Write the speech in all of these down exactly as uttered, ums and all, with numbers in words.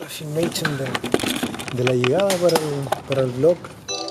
filmation de, de la llegada para el, para el vlog.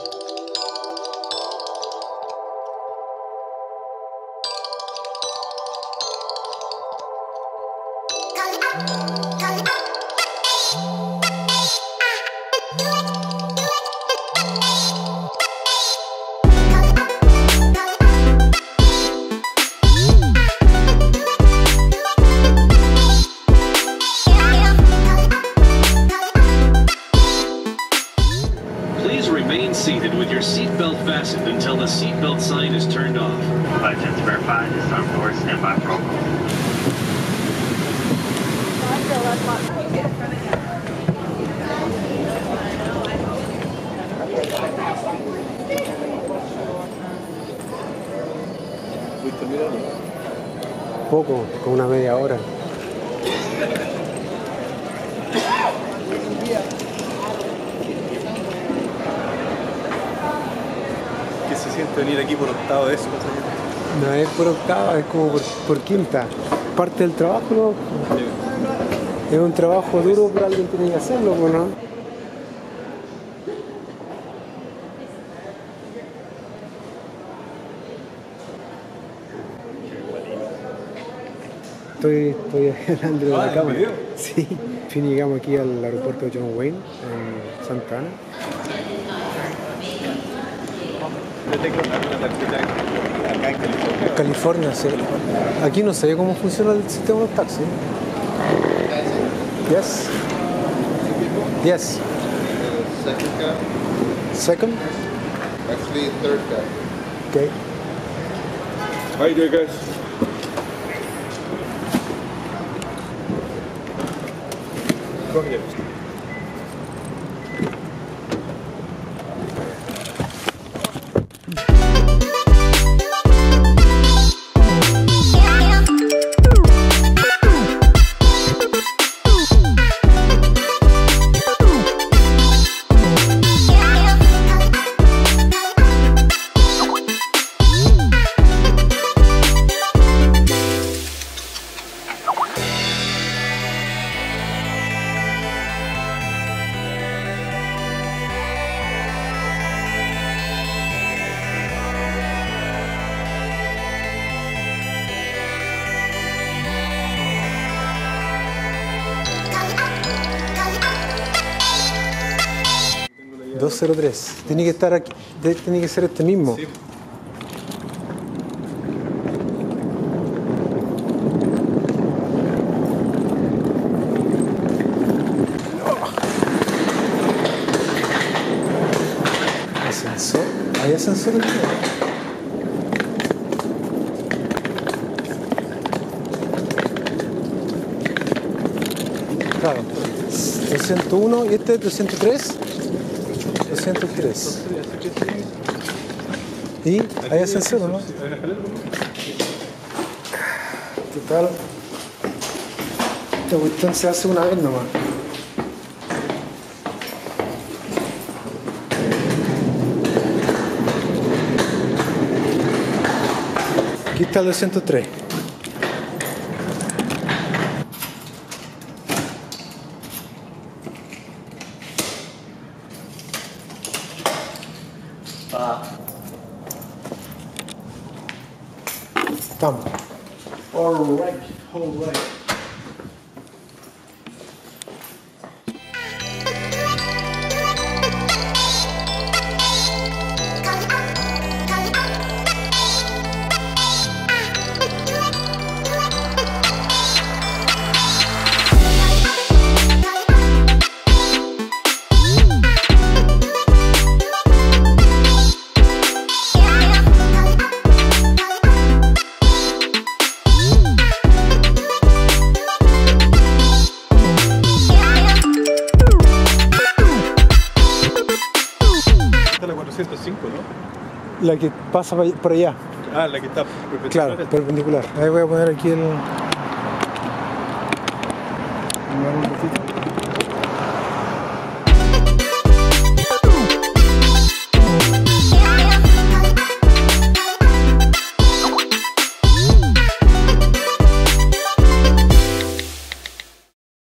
Remain seated with your seatbelt fastened until the seatbelt sign is turned off. License verified. This time for standby protocol. Poco, con una media hora. ¿Qué se siente venir aquí por octava vez? No es por octava, es como por, por quinta. Parte del trabajo, ¿no? Sí. Es un trabajo duro, pero alguien tiene que hacerlo, ¿no? Estoy, estoy hablando de la ah, cámara. Sí. Fin, llegamos aquí al aeropuerto de John Wayne, en Santa Ana. Acá en California. California, sí. Aquí no sé cómo funciona el sistema de los taxis. Yes. Yes. Second car. Second? Actually, third car. Okay. How you doing, guys? Go ahead. dos cero tres. Tiene que estar aquí, tiene que ser este mismo. Sí. Ascensor. ¿Hay ascensor aquí? Claro. doscientos uno y este es doscientos tres. doscientos tres. ¿Y hay ascensor, no? Total. Esta cuestión se hace una vez nomás. Aquí está el doscientos tres. Estamos. All right, all right. cuatrocientos cinco, ¿no? La que pasa por allá. Ah, la que está perpendicular. Claro, perpendicular. Ahí voy a poner aquí el... un ratito.